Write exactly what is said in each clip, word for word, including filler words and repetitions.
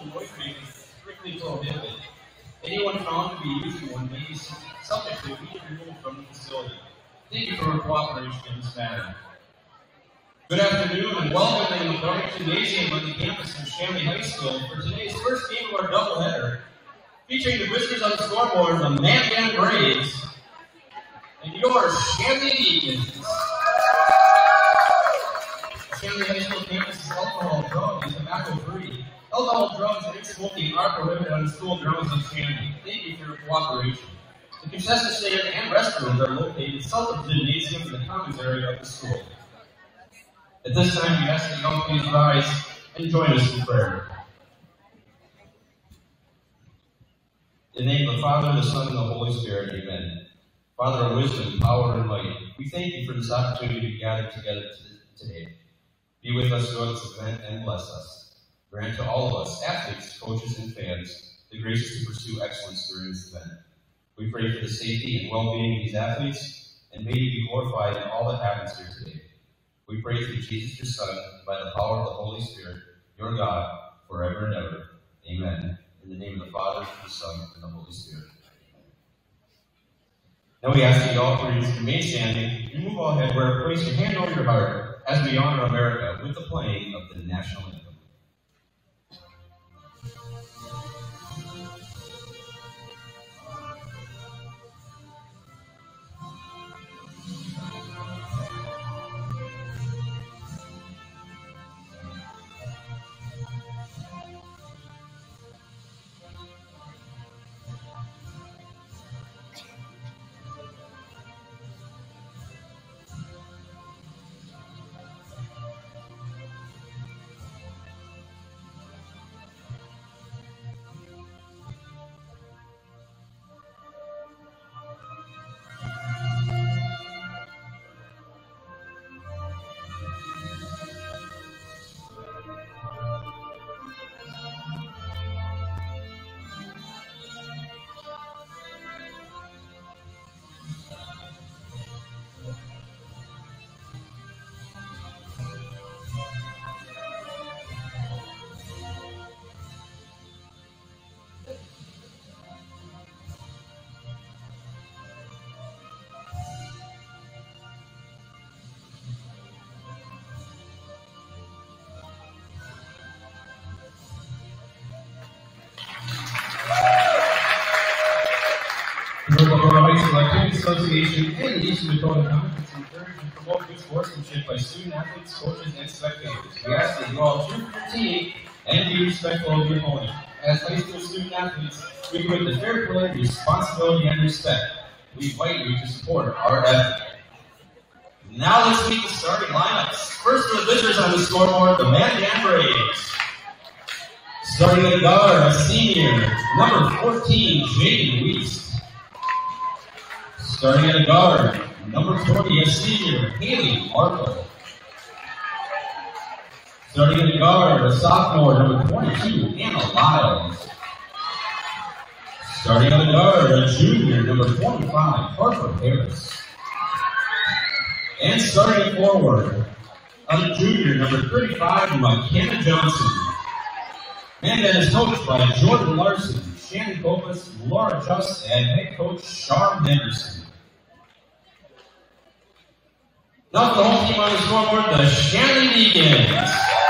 and loitering is strictly prohibited. Anyone found to be using one may be subject to immediate removal from the facility. Thank you for your cooperation in this matter. Good afternoon and welcome to the Fargo Gymnasium on the campus of Shanley High School for today's first game of our doubleheader, featuring the visitors on the scoreboard, the Mandan Braves, and your Shanley Deacons. Shanley High School campus is alcohol, drugs, and tobacco-free. Alcohol, drugs, and smoking are prohibited on the school grounds in Shanley. Thank you for your cooperation. The concession stand and restrooms are located south of the gymnasium in the commons area of the school. At this time, we ask that you all please rise and join us in prayer. In the name of the Father, the Son, and the Holy Spirit, amen. Father of wisdom, power, and might, we thank you for this opportunity to gather together today. Be with us throughout this event and bless us. Grant to all of us, athletes, coaches, and fans, the grace to pursue excellence during this event. We pray for the safety and well-being of these athletes, and may you be glorified in all that happens here today. We pray through Jesus, your Son, by the power of the Holy Spirit, your God, forever and ever. Amen. In the name of the Father, the Son, and the Holy Spirit. Now we ask that you all please remain standing and move all ahead where place your hand over your heart as we honor America with the playing of the national anthem. Association and the Eastern Dakota Conference encourage and promote good sportsmanship by student athletes, coaches, and spectators. We ask that you all cheer for your team and be respectful of your opponent. As high school student athletes, we commit to fair play, responsibility, and respect. We invite you to support our effort. Now let's meet the starting lineups. First for the visitors on the scoreboard, the Mandan Braves. Starting at guard, a senior, number fourteen, Jaden Weiss. Starting at guard, number forty, a senior, Haley Markle. Starting at guard, a sophomore, number twenty-two, Anna Lyles. Starting at guard, a junior, number twenty-five, Harper Harris. And starting at forward, a junior, number thirty-five, McKenna Johnson. Mandan is coached by Jordan Larson, Shannon Copas, Laura Just, and head coach Sean Henderson. Now for the home team on the scoreboard, the Shanley Deacons.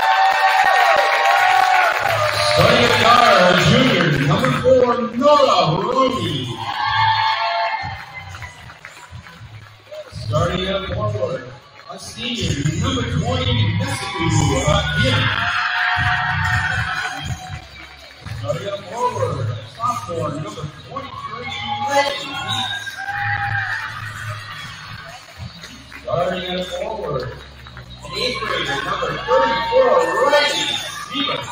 Starting at guard, a junior, number four, Nora Rooney. Starting at forward, a senior, number twenty, Messiku again. Starting at forward, a sophomore, number twenty-three, Reggie. Starting at forward, an eighth grader, number thirty-four, Reggie Stevens.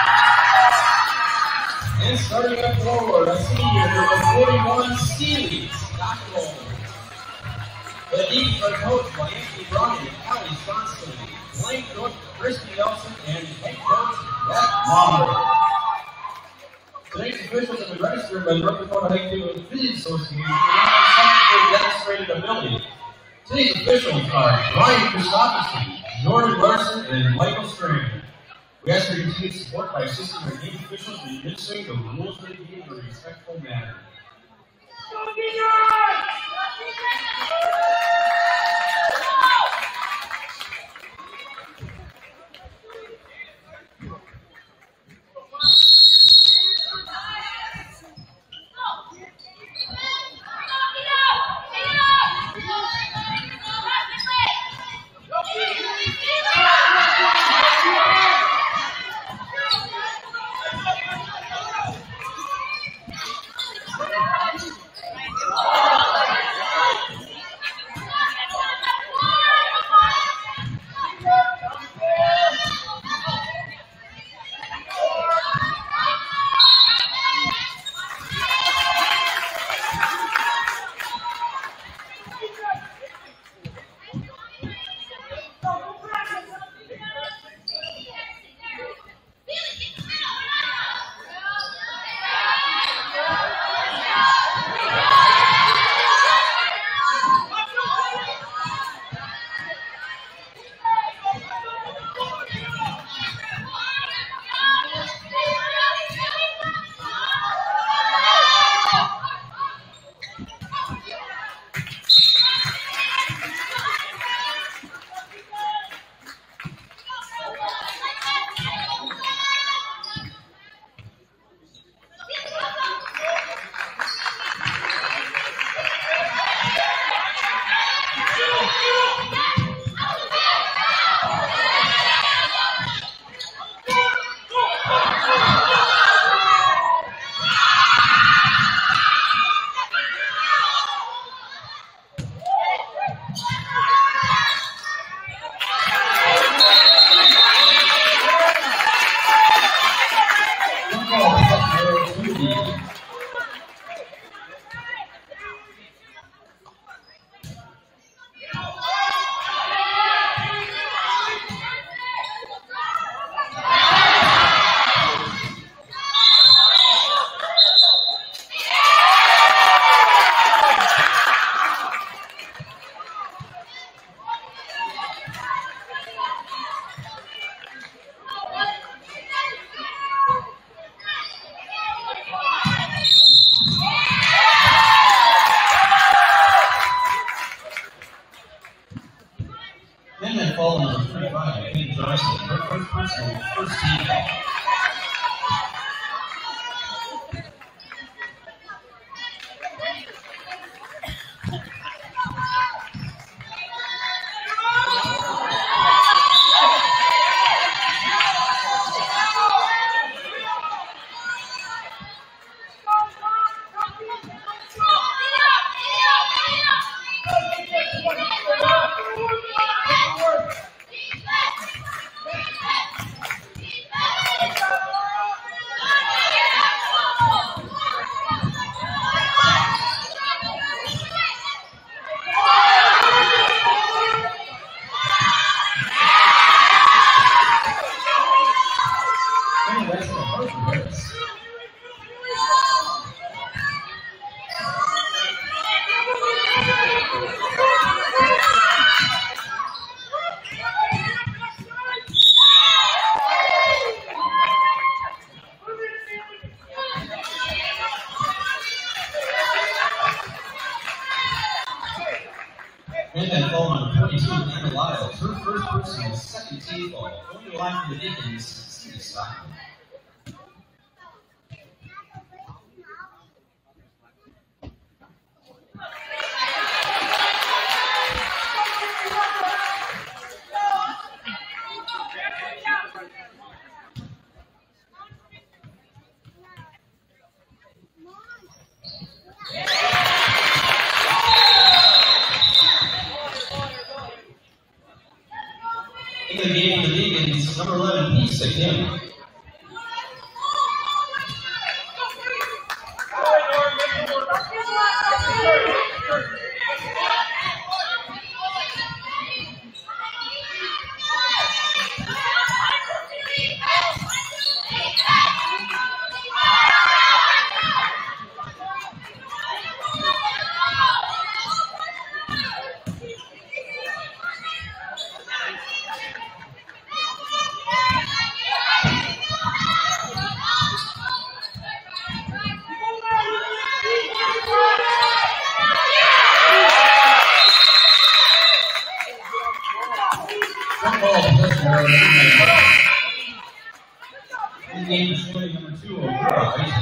And starting at forward, a senior, number forty-one, Steely Stockwell. The Deacons are coached by Anthony Brown and Allie Johnson, playing coach Christy Nelson, and head coach Beth Palmer. Today's officials have been registered by the North Dakota High School Physics Association and have demonstrated ability. Today's officials are Brian Christopherson, Jordan Larson, and Michael Strand. We ask for your continued support by assisting our game officials in administering the rules of the game in a respectful manner. Mandan fall number thirty-five, Pete Johnson, her first personal, first team ball. Mandan fall number twenty-two, Anna Lyles, her first personal, second team ball. Going to the line for the Deacons, Steve Stockman. In the game for the Deacons, number eleven, Pisa Kim. game for Shanley, number two, O'Gara.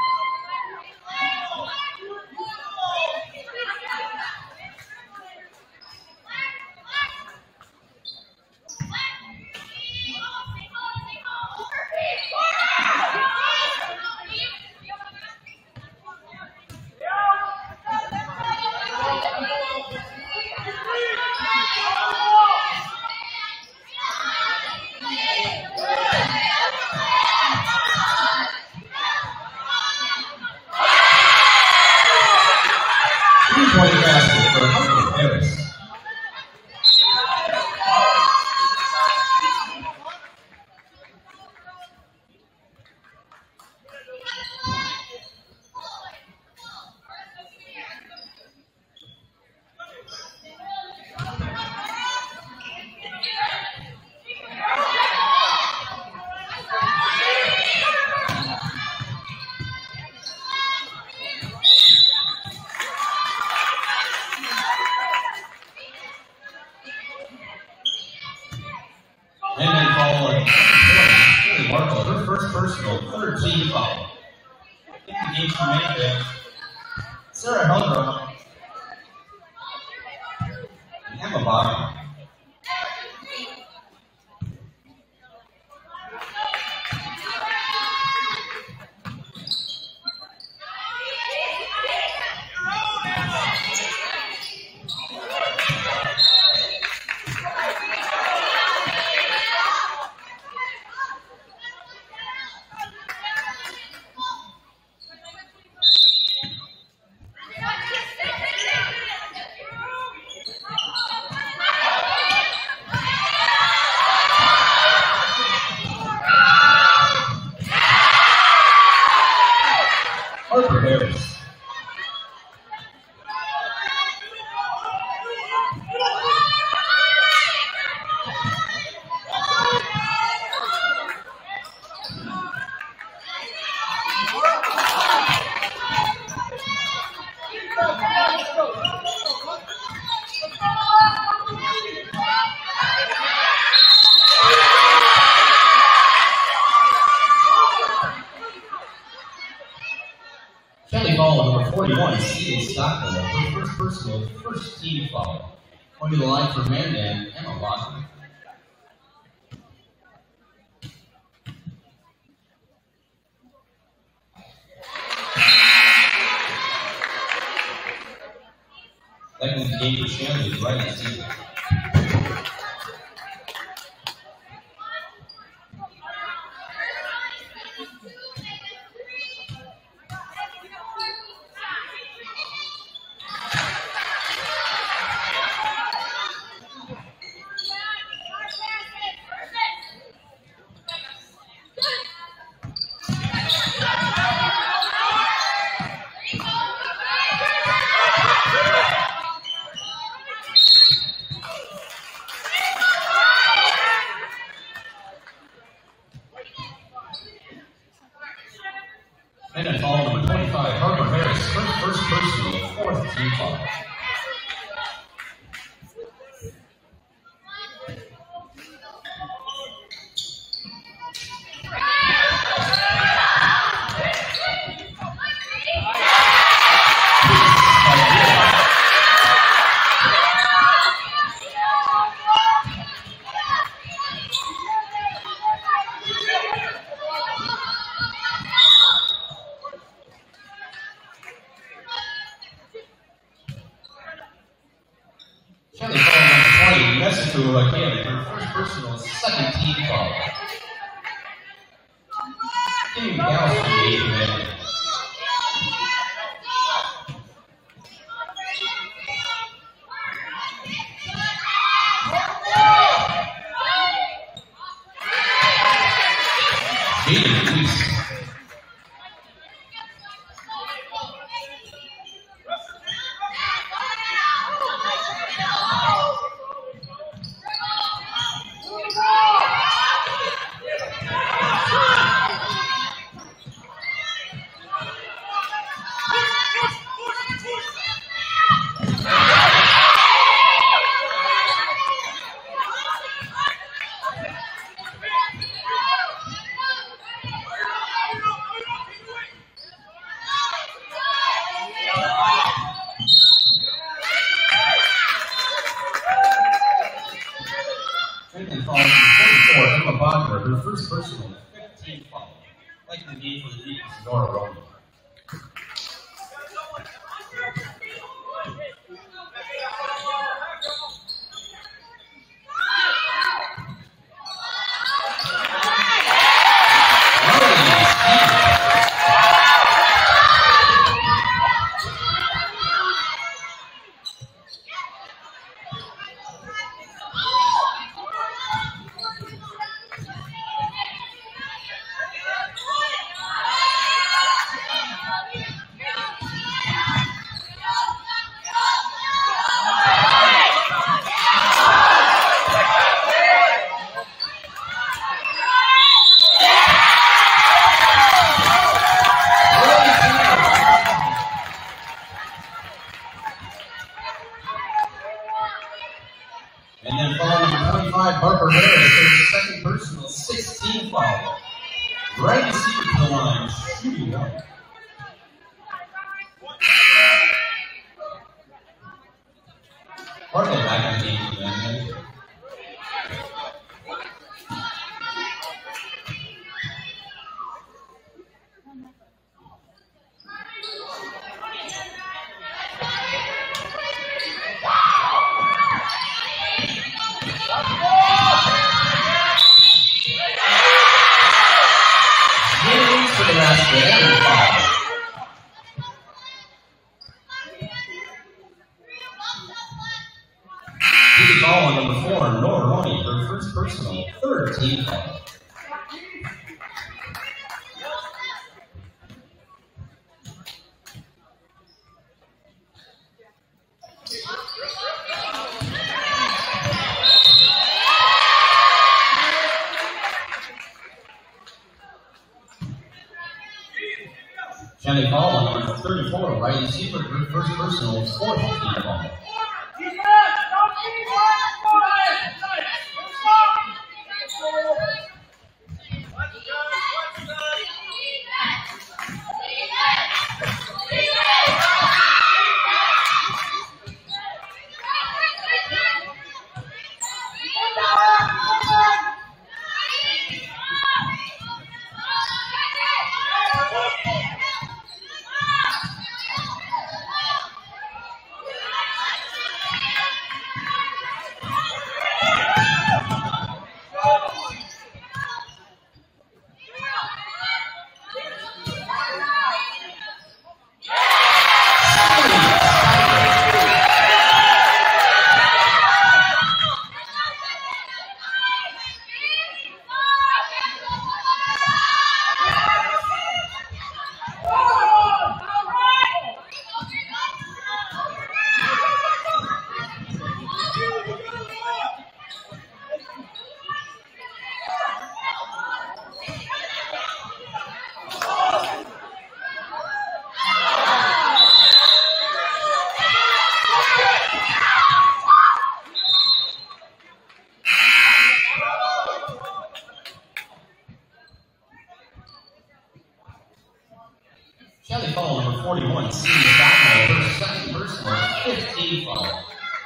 Three-point basket for Harper Harris. Mandan foul. Really Marco, her first personal, third team foul. I think the game's from Mandan. Sarah Helder. And Emma Bobby. Harper Harris. Shanley foul number forty-one, Celia Stockton, her first personal, first team foul. Going to the line for Mandan, Emma Bobby. That was the game for Shanley, right at season. Mandan foul number twenty-five, Harper Harris, her first personal, fourth team foul. Shanley foul number twenty, Mexico again, her first personal, second team foul. Getting Gals for the eighth minute. Jaden Reese. first personal, fifteen foul. Like in the game for the Eagles, Nora Roman. Shanley Paul on number thirty-four, right receiver, her first personal, fourth team ball. Shanley Paul, number forty-one, senior sophomore, her second personal, fifteen foul.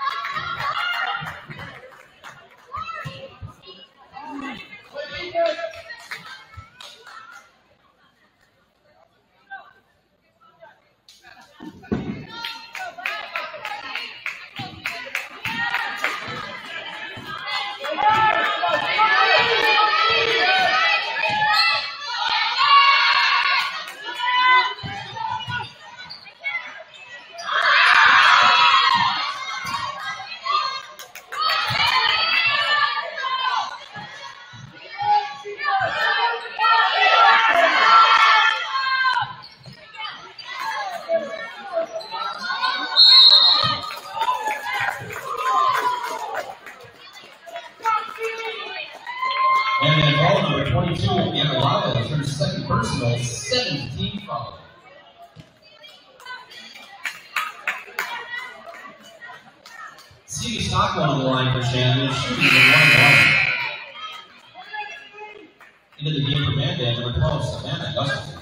And then ball number twenty-two, Annalava, is her second personal, seventeen foul. Stevie Stockwell on the line for Shanley, shooting the one one. Into the game for Mandan, number twelve, Savannah Gustafson.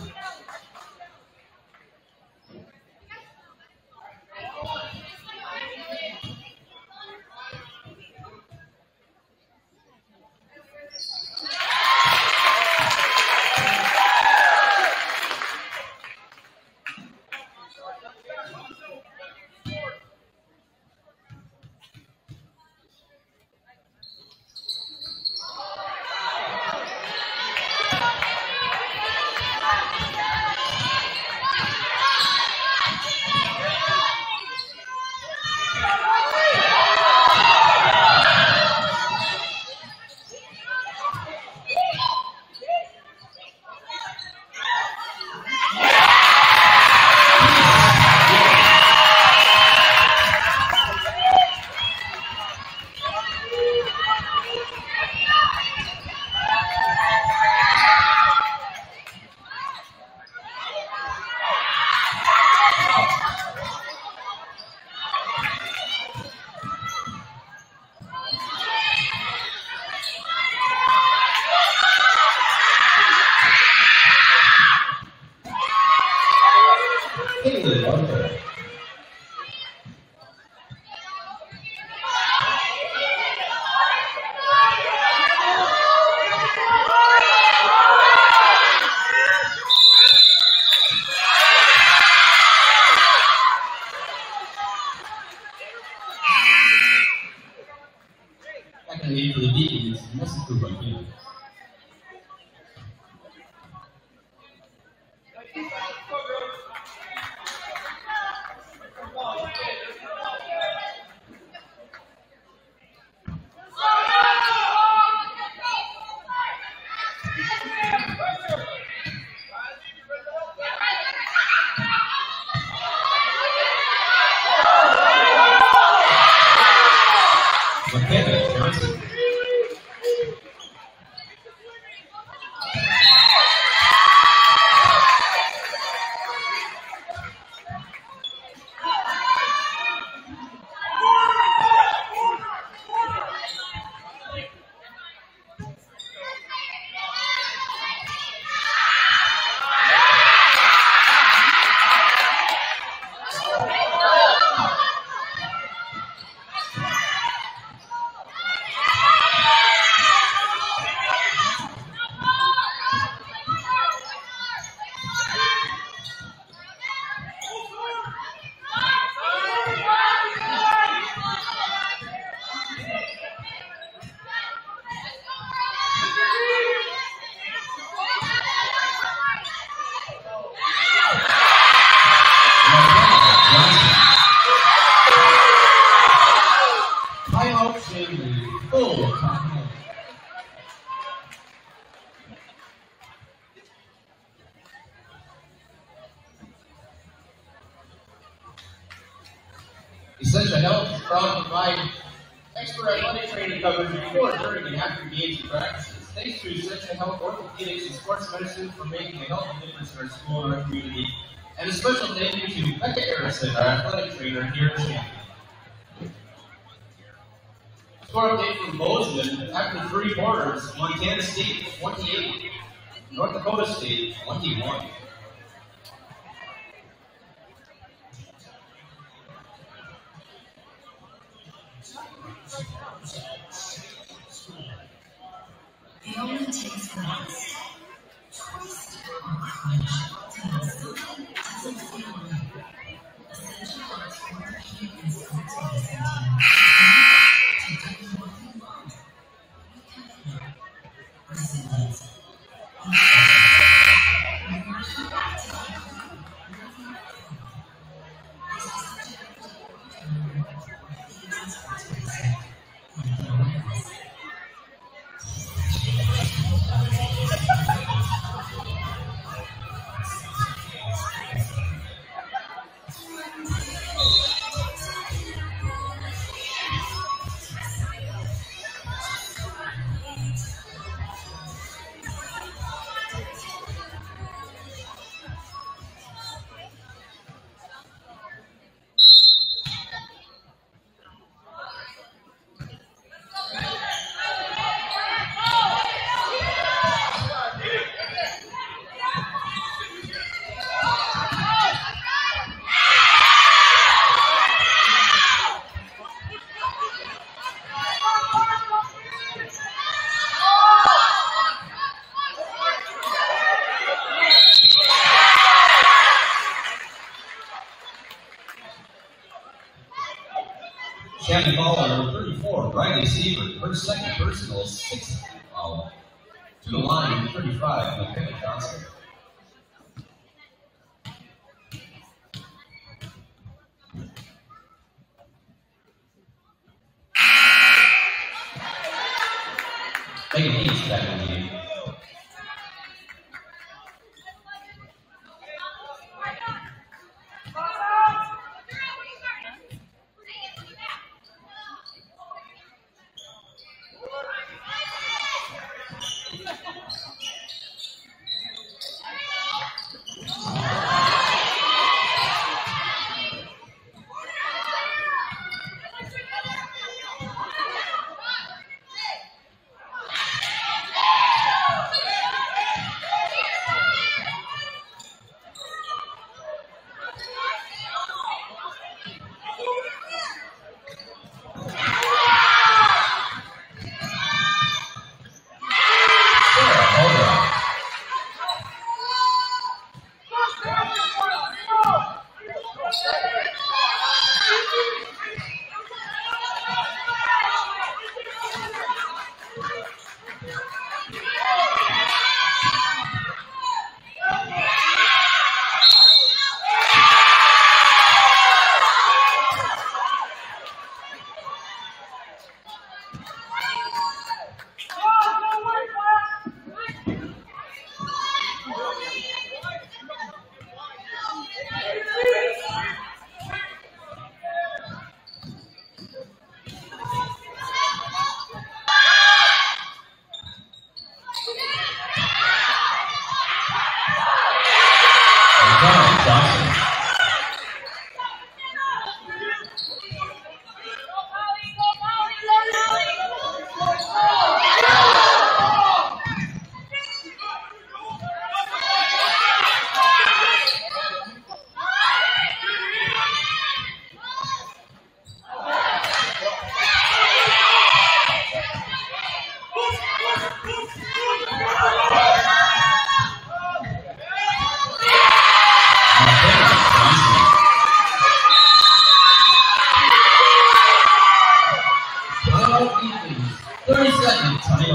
Okay. I can leave for the Deacons. Message to my kids. Essential Health is proud to provide expert athletic training coverage before, during, and after games and practices. Thanks to Essential Health Orthopedics and Sports Medicine for making a healthy difference in our school and our community. And a special thank you to Becca Harrison, our athletic trainer here at Shanley. Score update from Bozeman. After three quarters, Montana State twenty-eight, North Dakota State twenty-one. It only takes once. Twist or crunch to make something doesn't feel right. Essential Health's orthopedic and sports medicine team to give you what you want. We can feel resilience. Shanley Ball, number thirty-four, Riley Siebert, her second personal, sixth foul. To the line, thirty-five, McKenna Johnson. Megan East back in the game. thirty seconds, honey.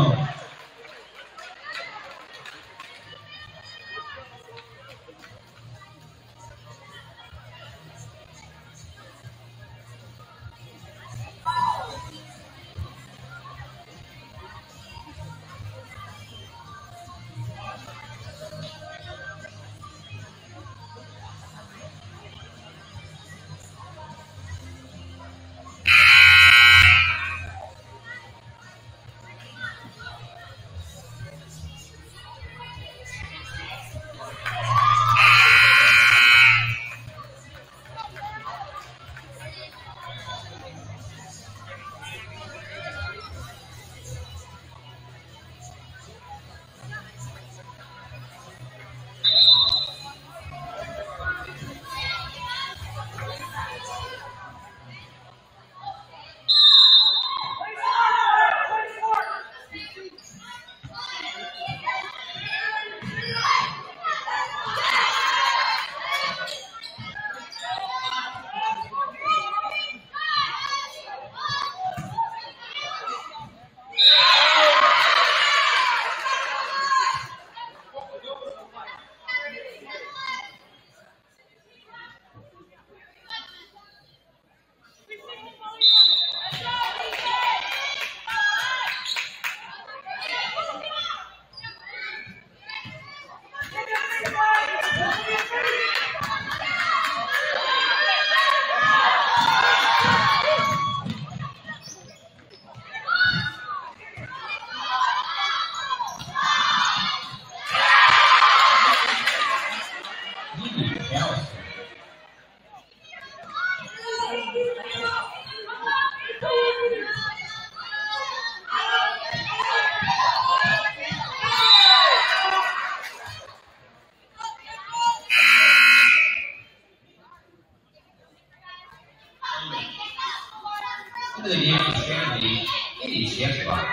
Into the game for Shanley, Katie Shanley.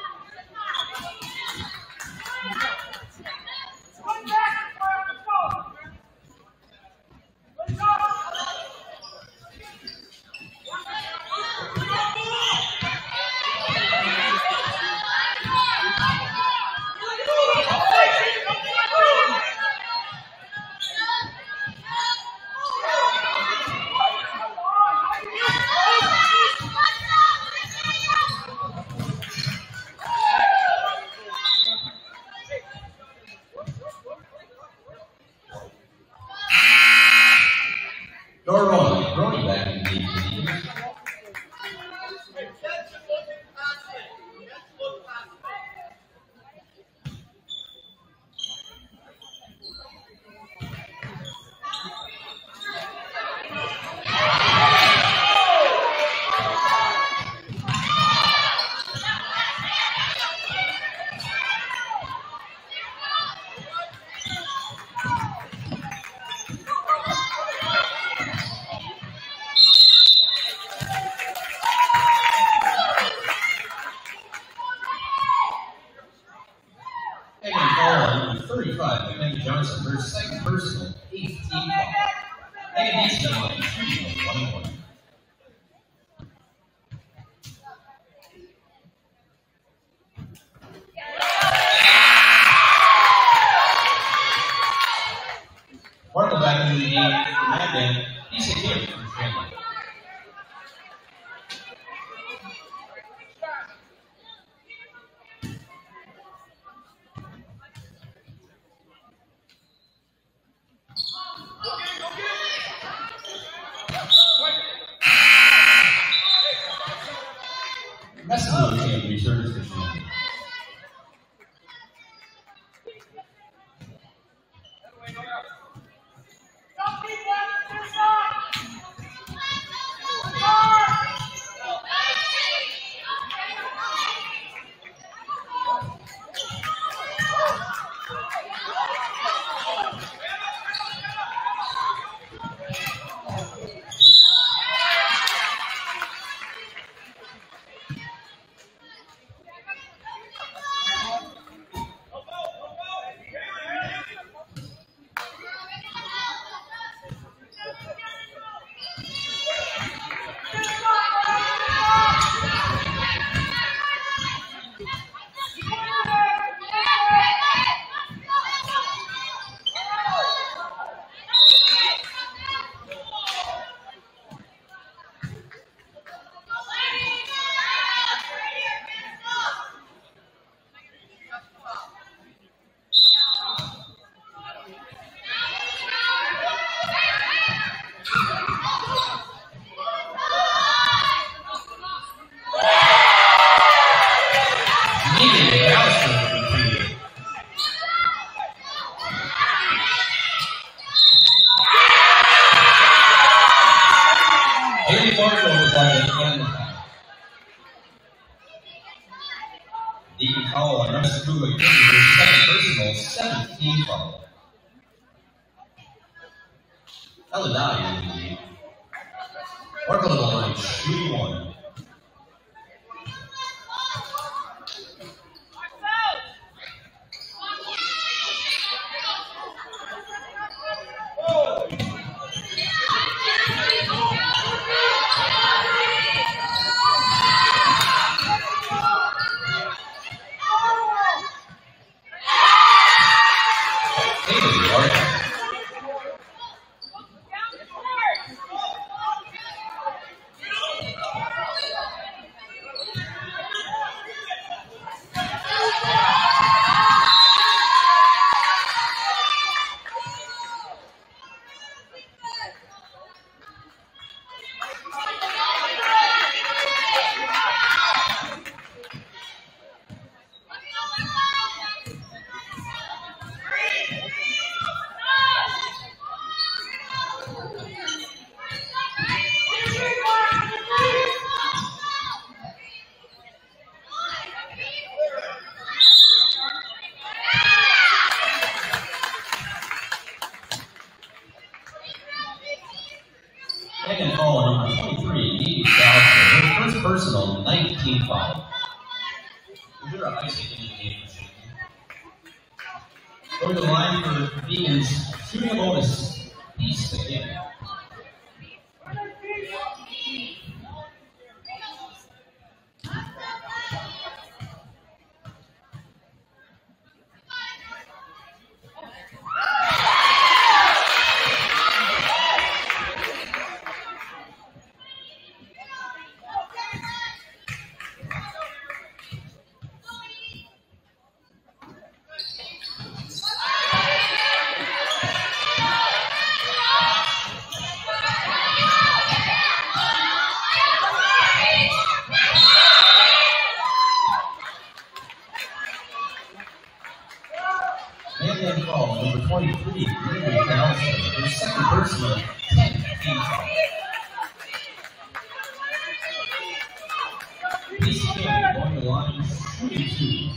Door rolling, rolling back in the game for the Eagles. thirty-five, McKenna Johnson, her second personal, eighth team foul. Megan needs to line three, one more. Fargo back into the game for Mandan. He's a hit from Shanley. That's a little game research for Shanley. Deacon Cowell and number two again, his second personal, seventeen foul. Eladai in the lead. Fargo to the line, shooting one. Second call, number twenty-three, Nate Dowson. His first personal, nineteen five. Is there a icing in the game for Shanley? Go to the line for Deacons, shooting a bonus piece again. Mandan call, number twenty-three, Nate Dowson. His second personal, ten foul. Piece again, going to the line, shooting two.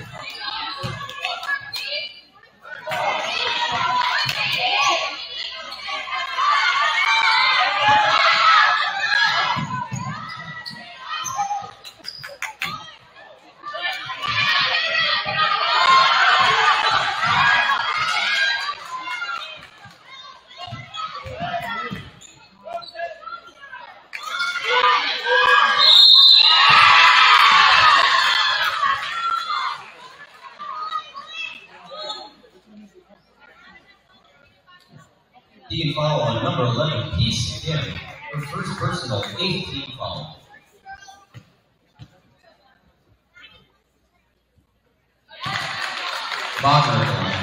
Team foul on number eleven, Peace again. Her first personal, eighth team foul. Wagner at the line.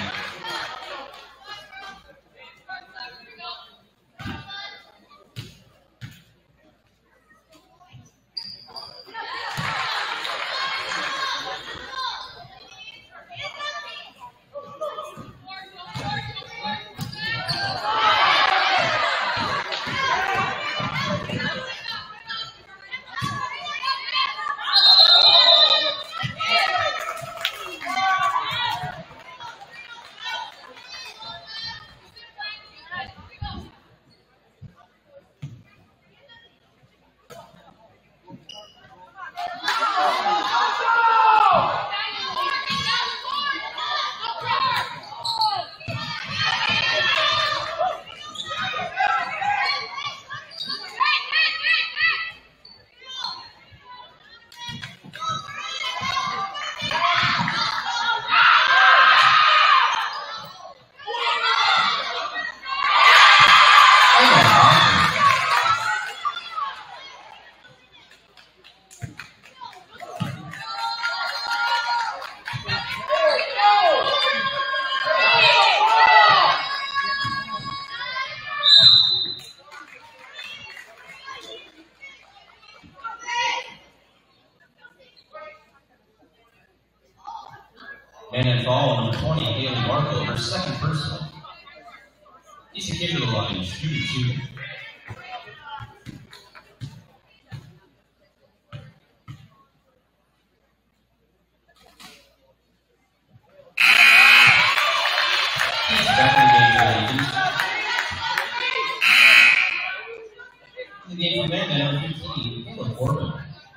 Mandan foul number twenty, Haley Marco, her second personal. He's a kick to the line, shooting two. He's back in the game for the Eagles. In the game for Mandan, number fifteen, Caleb Corbin.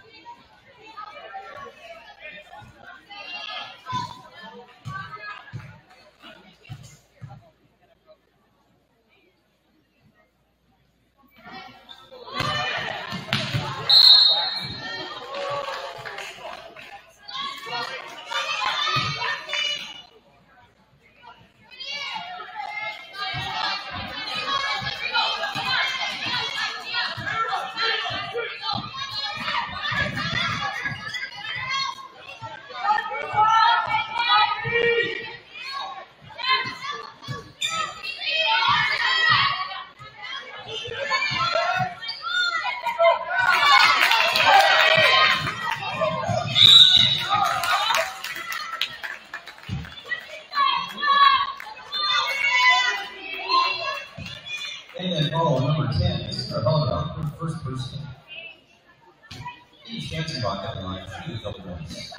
And then foul number ten is Fargo, her first person. He's Shanley at the line, shooting a couple points.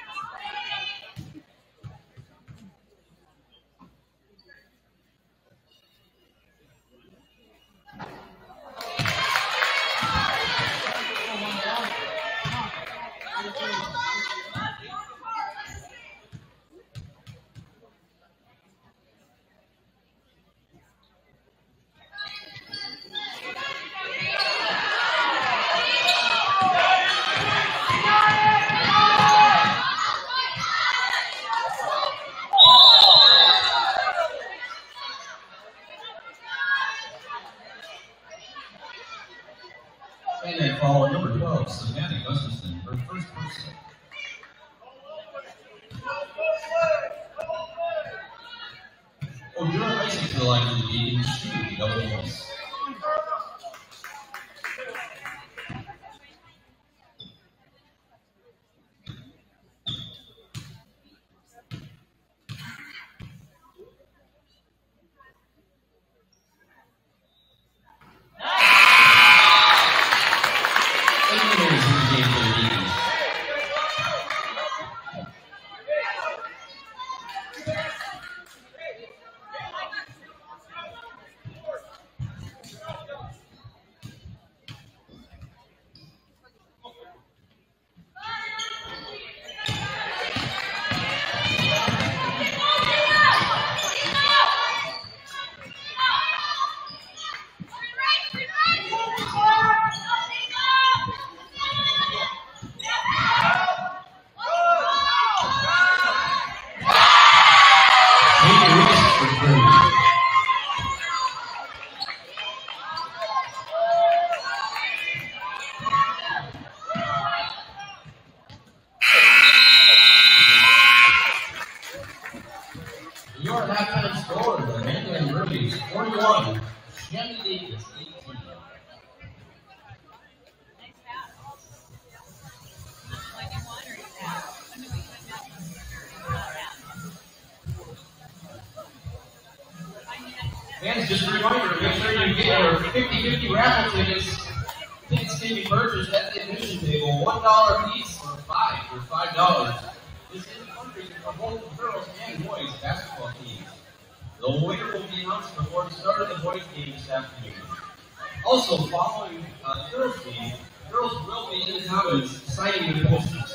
And then foul number twelve, Savannah Gustafson, her first person. Oh, you're racing to the line for the Deacons, shooting double points. one, Shanley Davis, eighteen. Fans, just a reminder, make sure you get your fifty fifty raffle tickets. Tickets can be purchased at the admission table, one dollar a piece, or five for five dollars. This is a fundraiser for both girls and boys basketball teams. The winner will be announced before the start of the boys game this afternoon. Also, following uh, the girls game, girls will be in attendance signing the posters.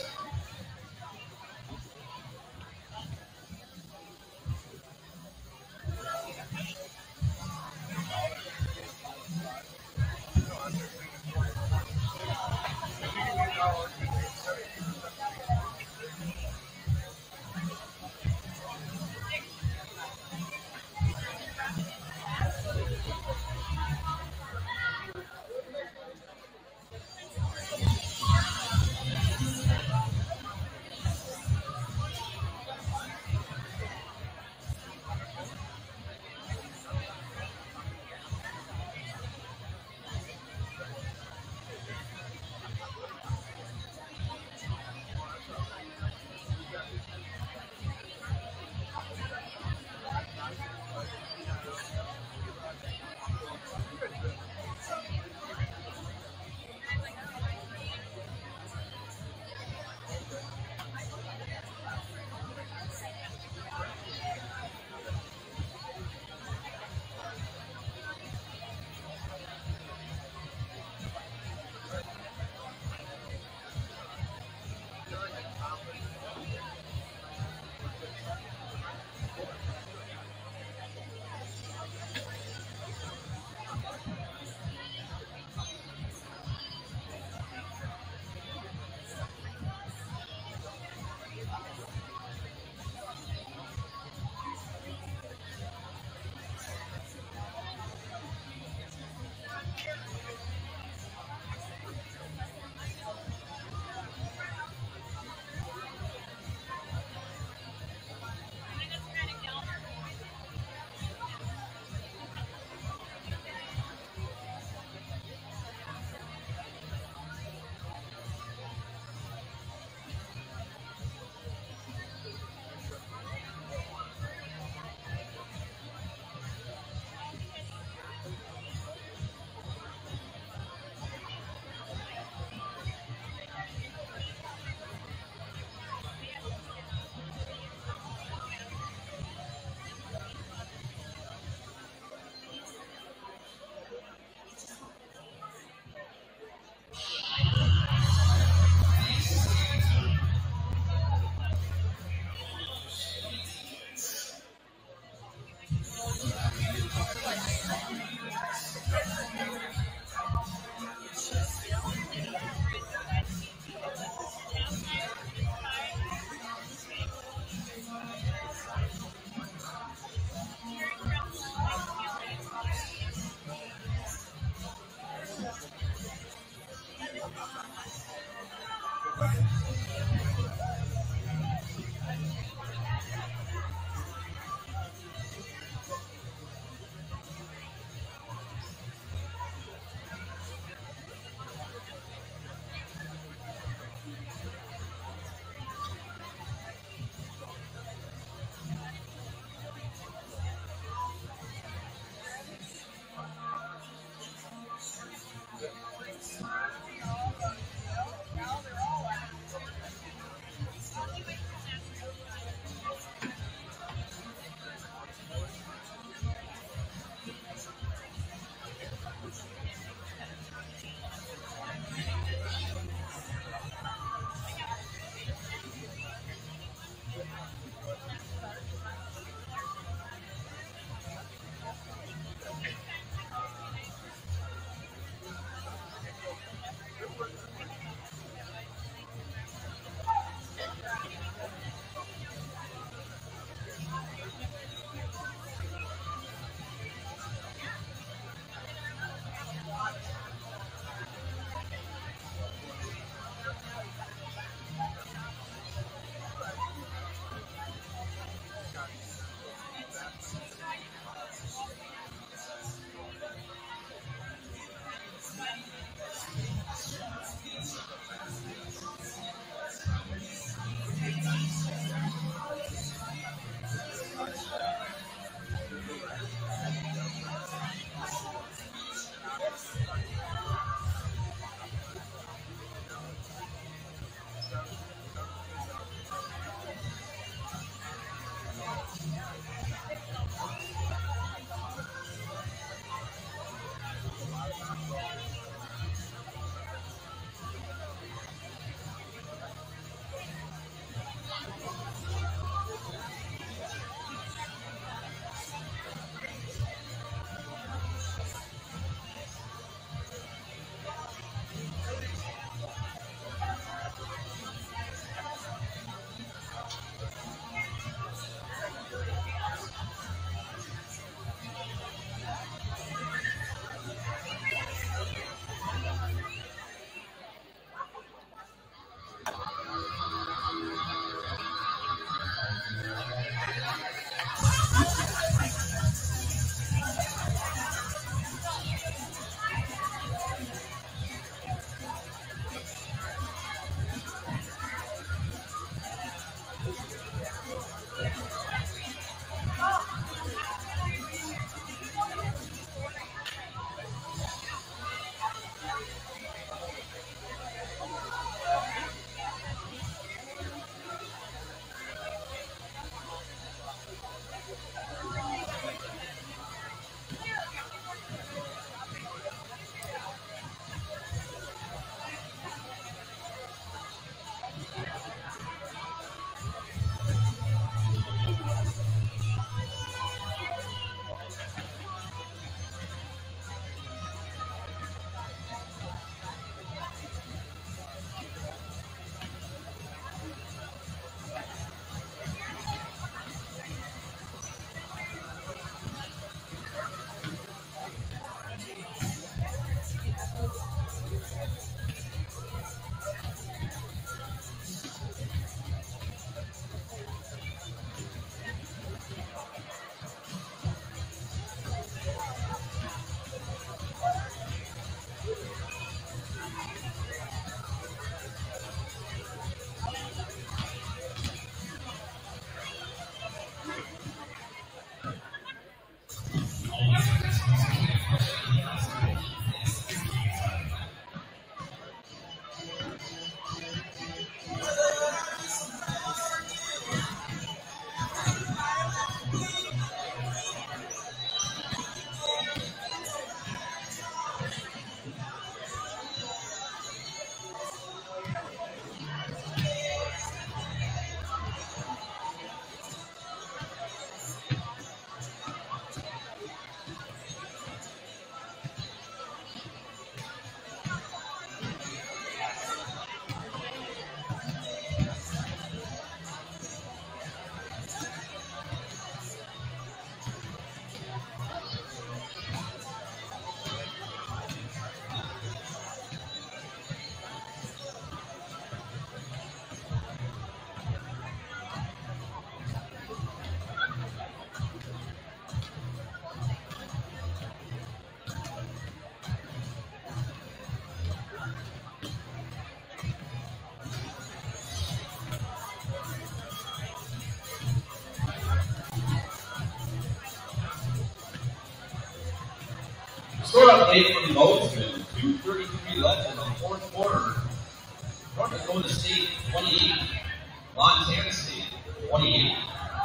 late from Bozeman. two thirty-three left in the fourth quarter. North Dakota State twenty-eight. Montana State twenty-eight.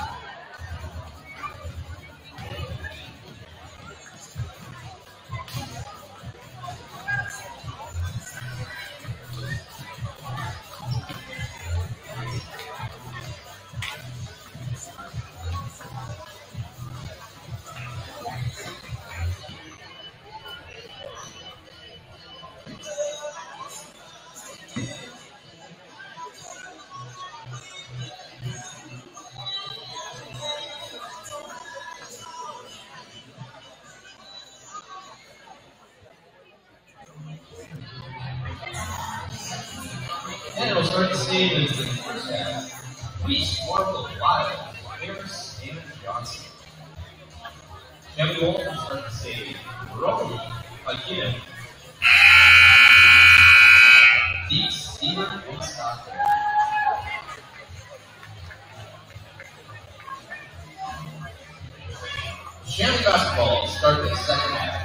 And it'll start the same as the first half. We scored the wild. Harris and Johnson. Kevin Wolf will start the same. Brody again. Deep Stewart and Stockton. Shanley basketball will start the second half.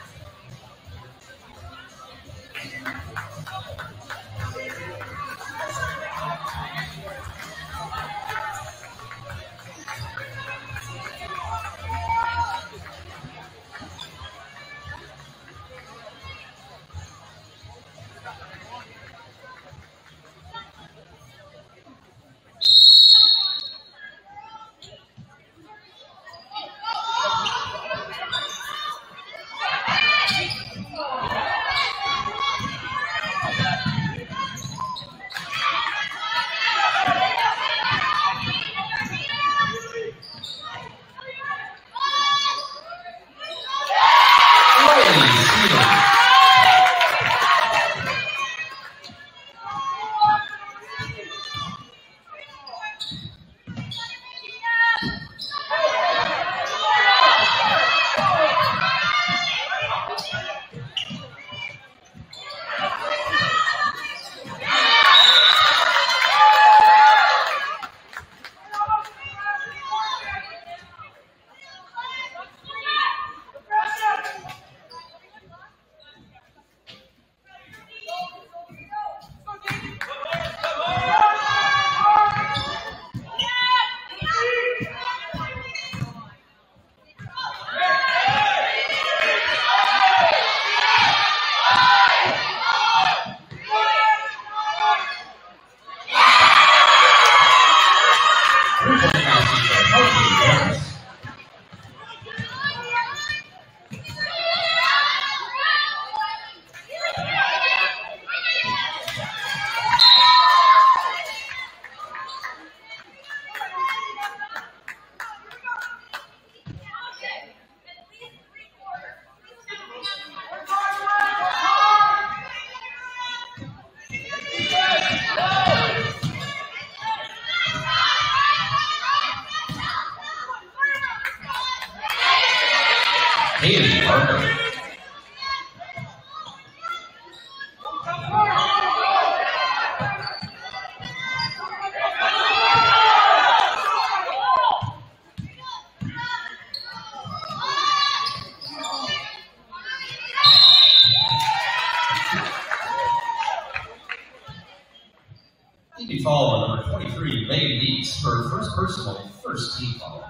Fargo. Team foul on number twenty-three, Megan Leeds, for her first personal, first team foul.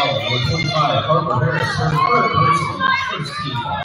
foul. Number twenty-five, Harper Harris, her third personal, first team foul.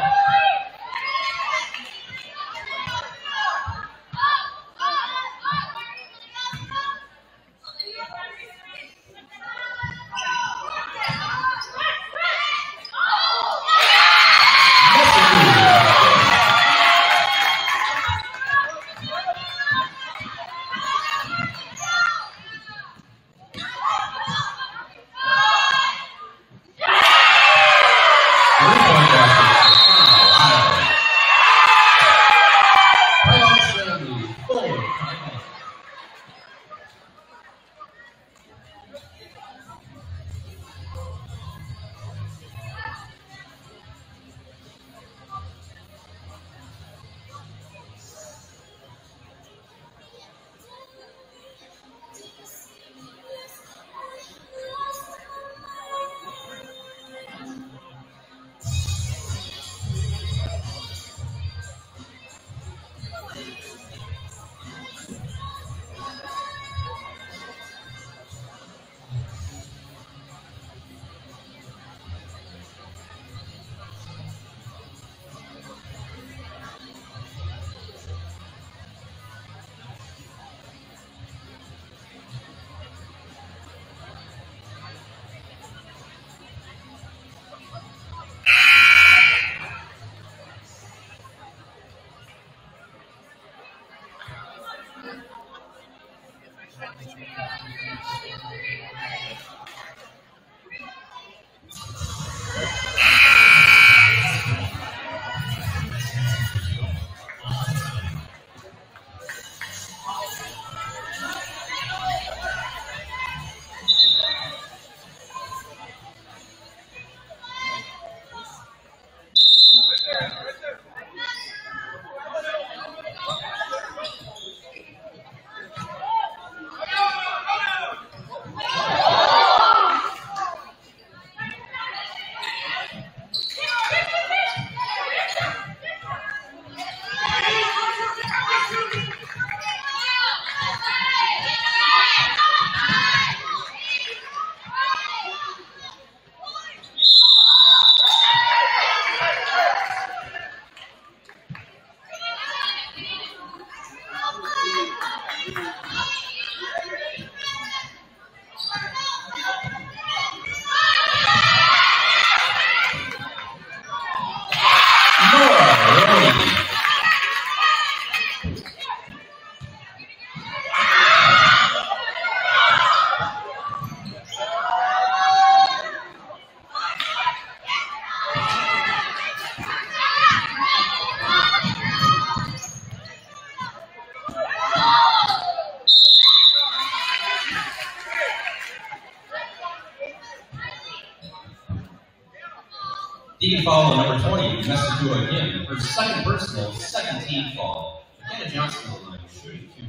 Team foul on number twenty, Messatua again, her second personal, second team foul. Hannah Johnson on the line, shooting two.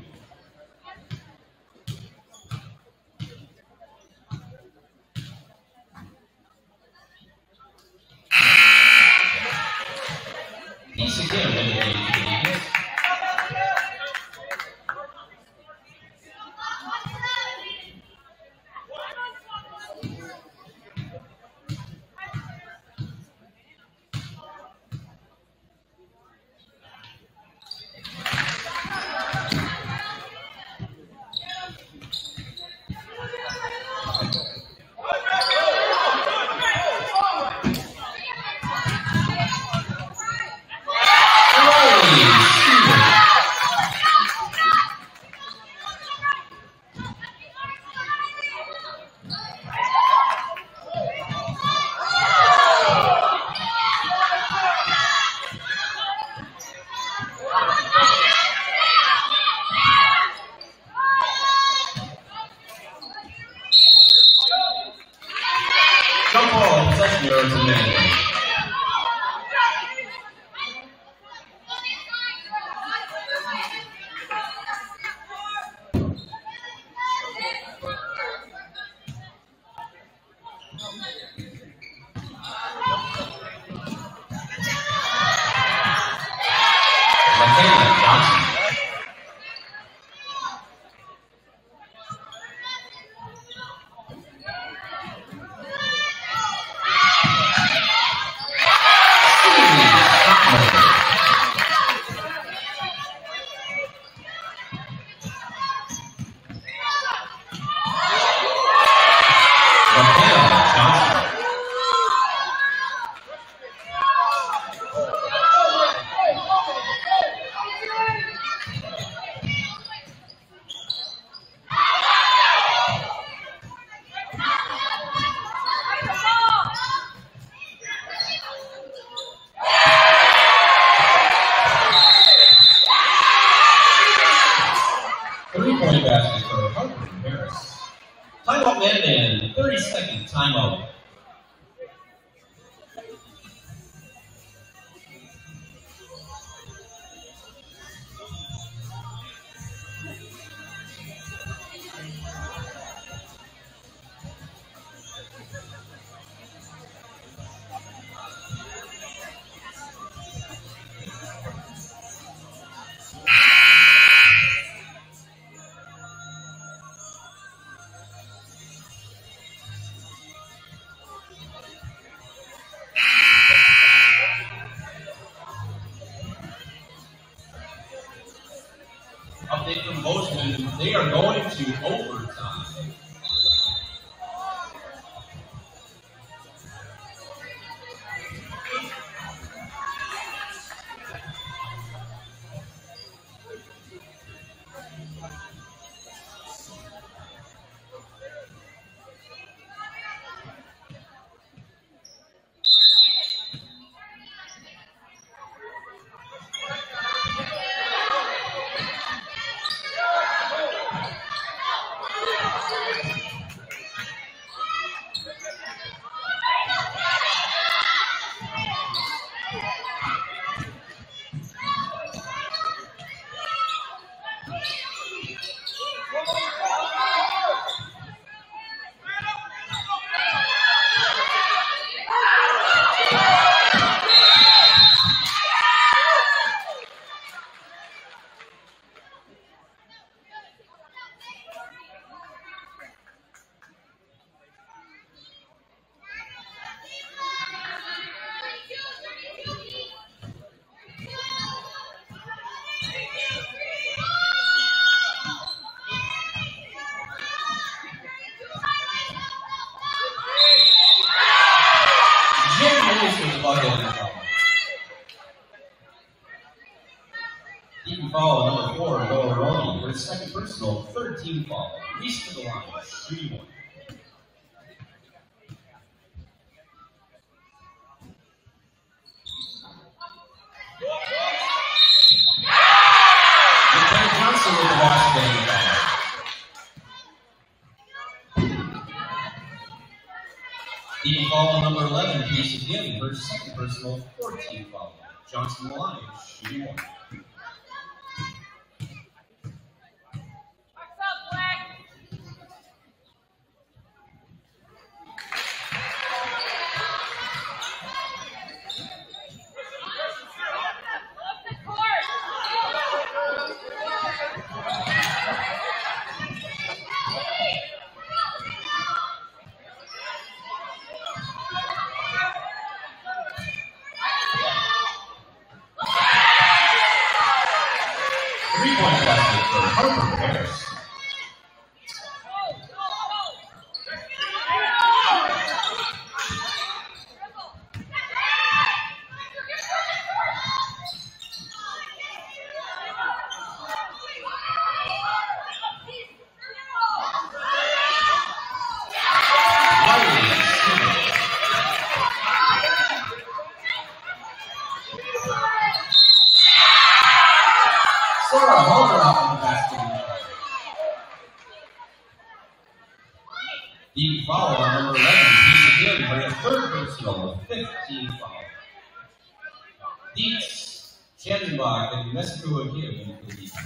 Peace again, in the game for the Eagles. Jump ball, possession yards to Mandan. Three-point basket for Harper and Harris. Timeout Mandan, thirty-second timeout. Update from Bozeman, they are going to overtime. Team foul number four, Noah Roney, for his second personal, third team foul. Reese to the line, shooting one. Lieutenant Johnson with the basket foul. Team foul number eleven, Casey again, for his second personal, fourth team foul. Johnson to the line, shooting one. Three-point basket for Harper and Harris. Sarah Halter off on the basket. Team foul on number eleven, Keisha Kim, for his third personal, fifteen foul. Deeks, Shanley, and Mescua Kim for the defense.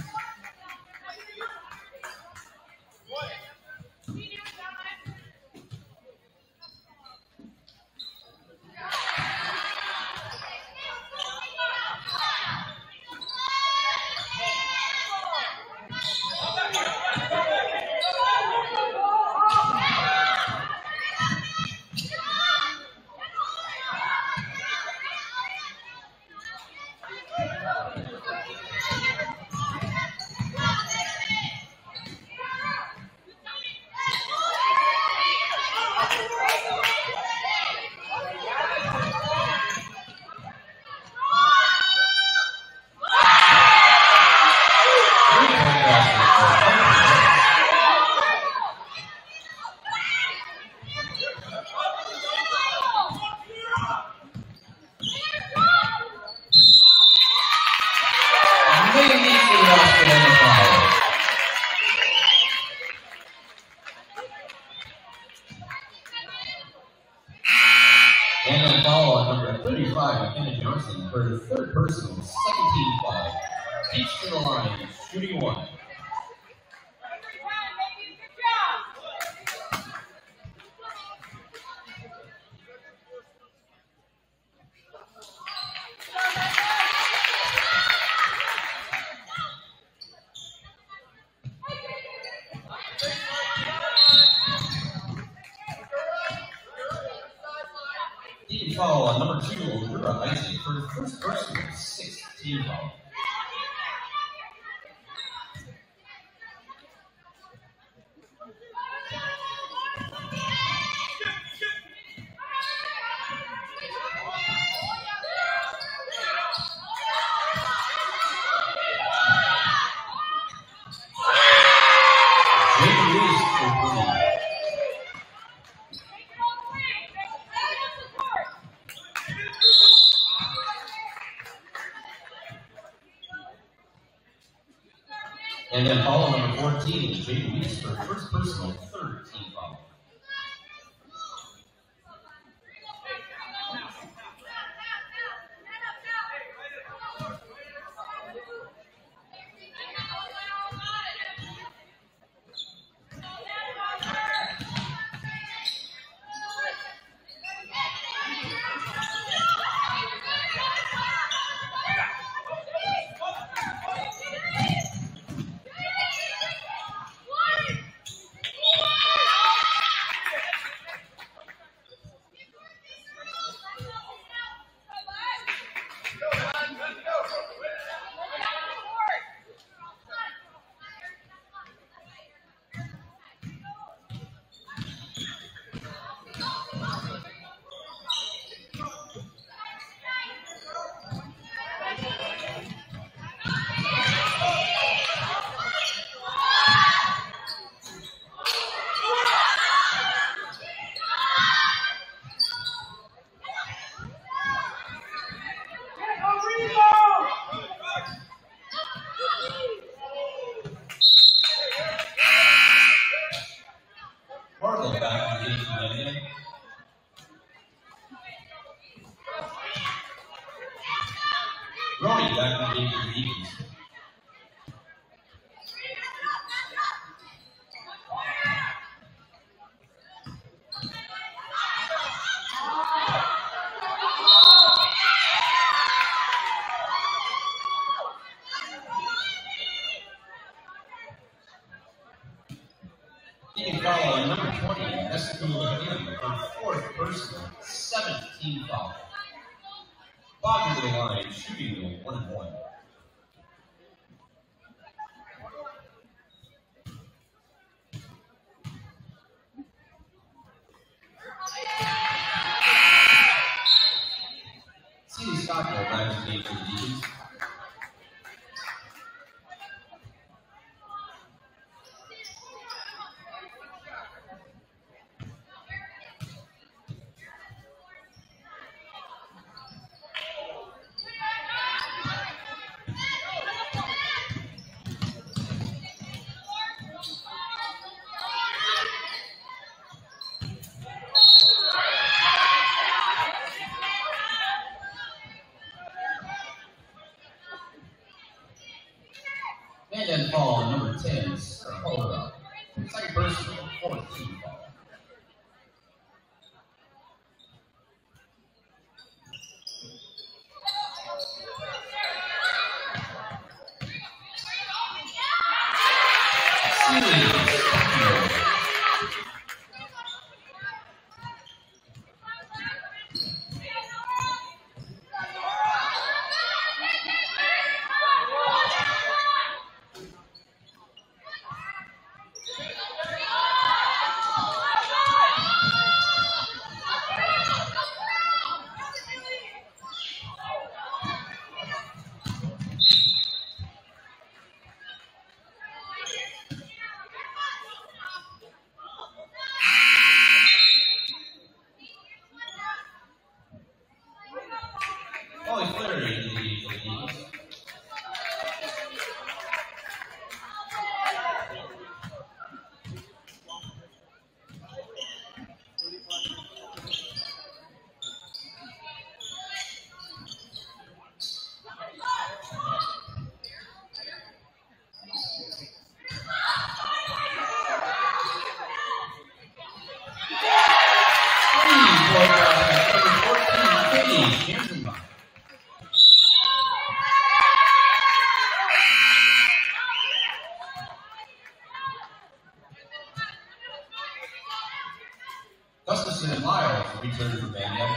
For the third personal, seventeen five. Each to the line, shooting one. Team foul on number two, Lura Isaac, for the first personal, sixteen foul. And then foul number fourteen, Jay Reese for first personal, thirteen foul. Fargo back in the game for Mandan. Rory back in the game for the Eagles. Team foul on number twenty, Escobar again for fourth personal, seventeen foul. Bogger to the line, shooting goal, one and one. C D Stockwell back in the game for the Eagles. Gustafson and Lyles return for Mandan.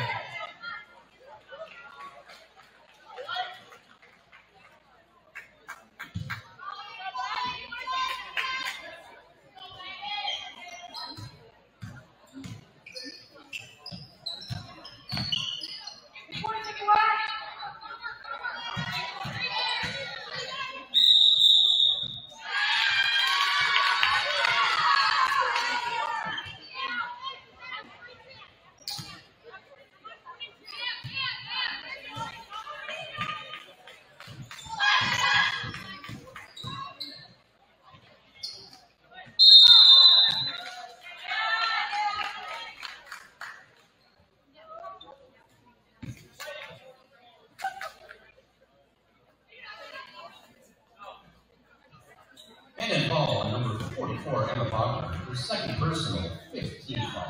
And in foul on number forty-four, Emma Bogner, her second personal, fifteen foul.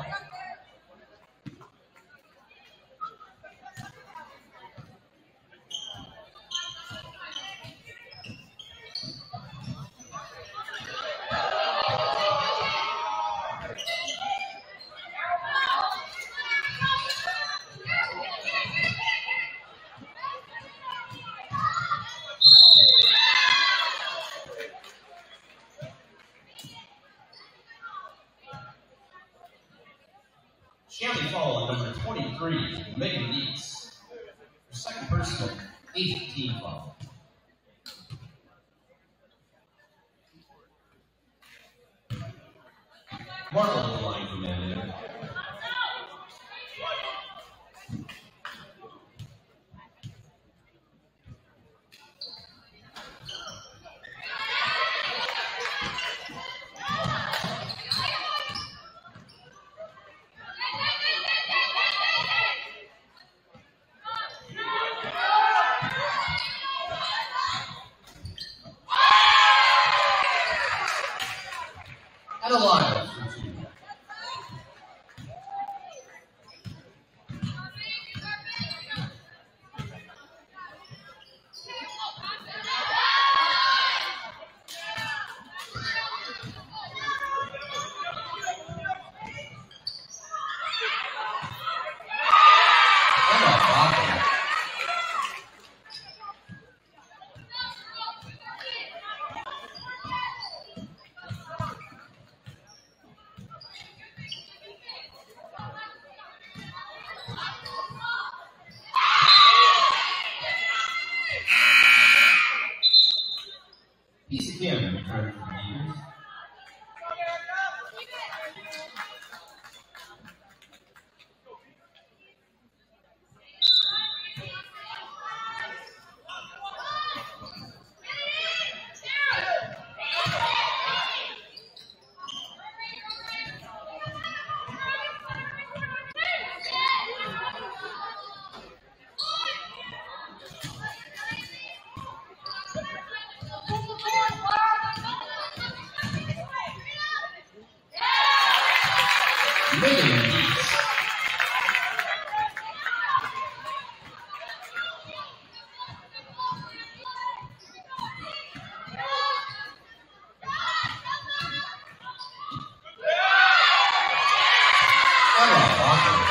Shanley foul on number twenty-three, Megan Leeds, her second personal, eighteen foul. Marvel on the line for Mandan. And a Lyles for two. Emma Bogner. Piece again returned for the Eagles. Megan Leeds. Emma Bogner.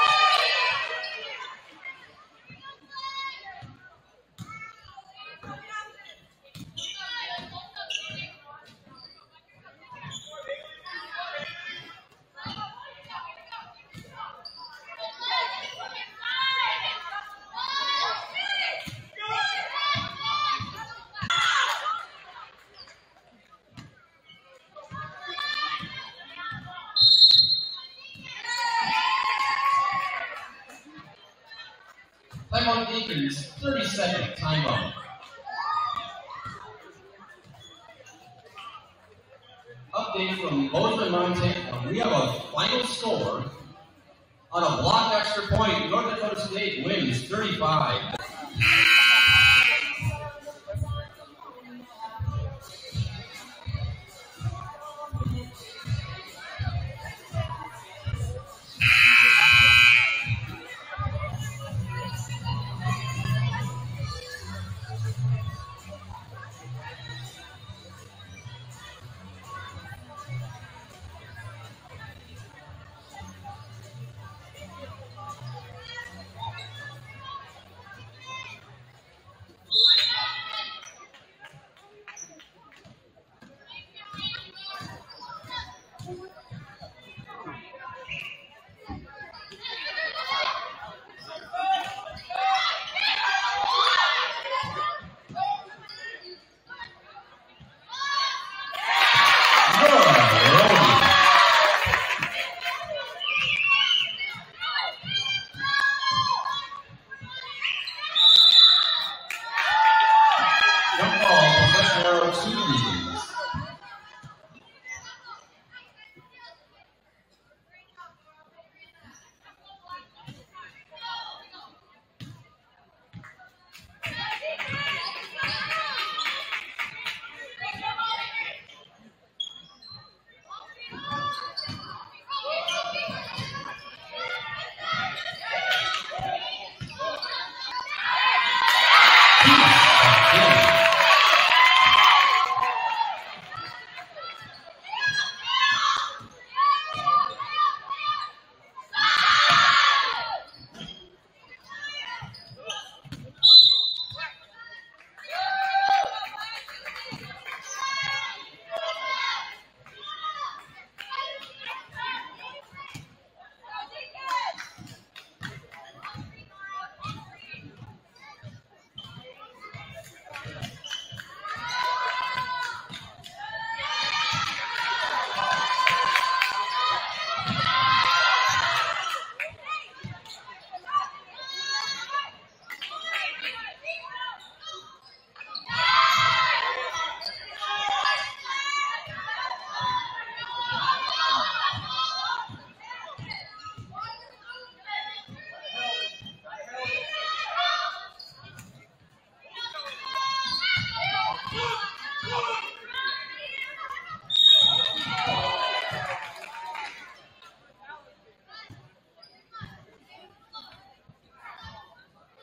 Timeout Deacons, thirty second timeout. Update from Bozeman, Montana. We have a final score on a block extra point. North Dakota State wins thirty-five.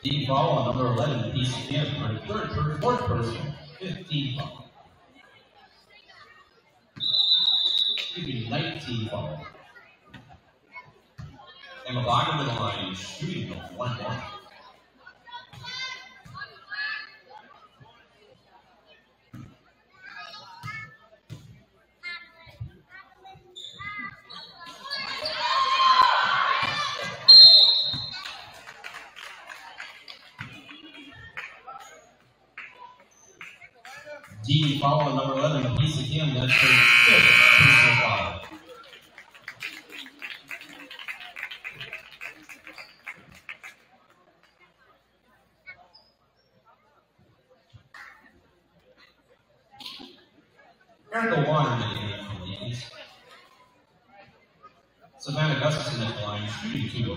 Team foul on number eleven, P C M, for third, per, fourth person, fifteen foul. Excuse me, nineteen foul. And the bottom of the line, shooting the one one. Team foul on number eleven, P C M, that's her fifth personal foul. Fargo won the game from the East. Savannah Gustafson at the line, shooting two.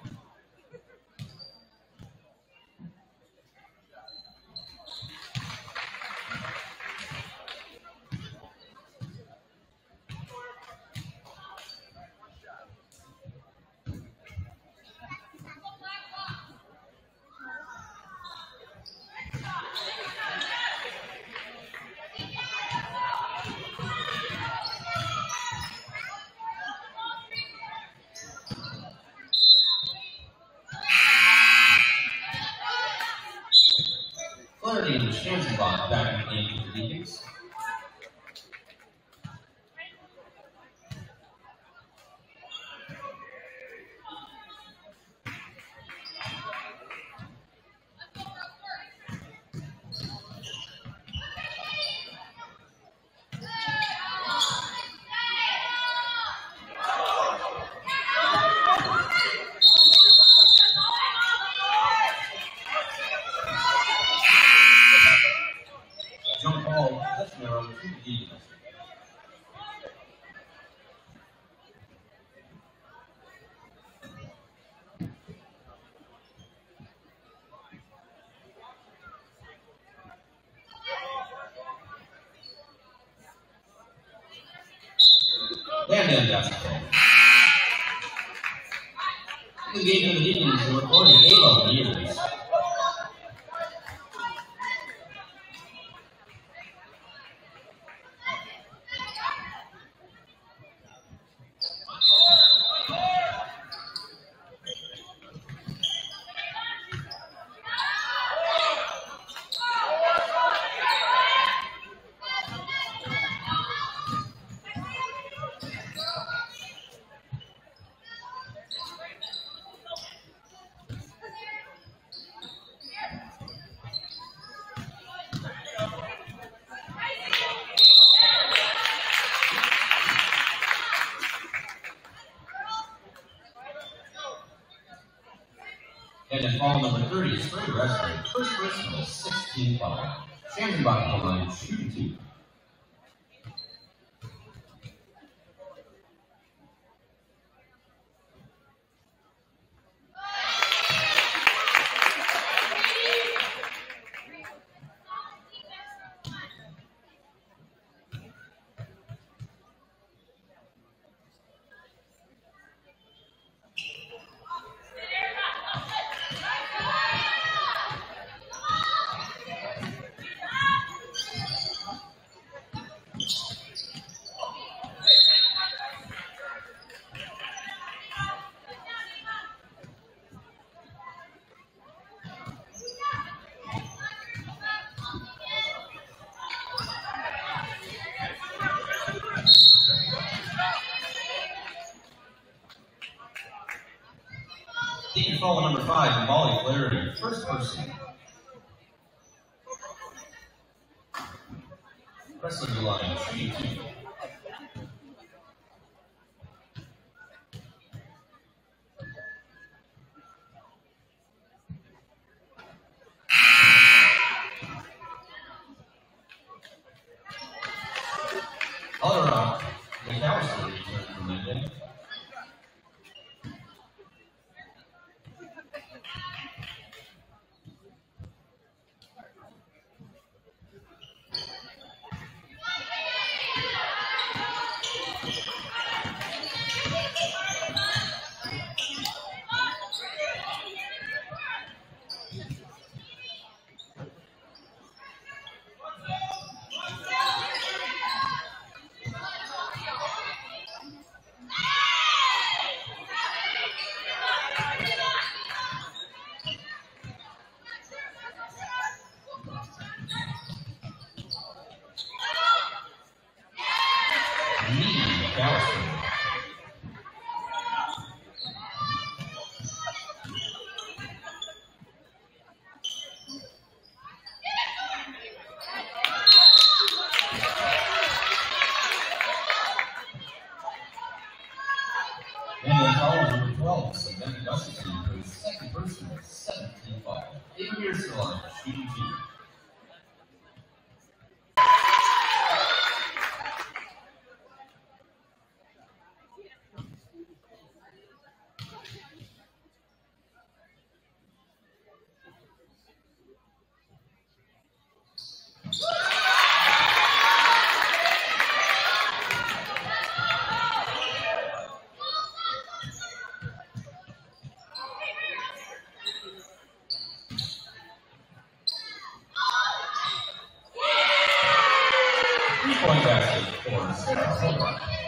Clarity and Shanley back in the game for the Deacons. Jump ball, that's narrow, to the Deacons. Mandan basketball. The game for the Deacons, the recording eight of the years. And then foul number thirty is Trey Wrestling. First personal, sixteen foul. Shanley back on the line, shooting two. Team foul number five, volley clarity, first person. Wrestling the line, shooting two. Other round, McAllister returned from Mandan. Six.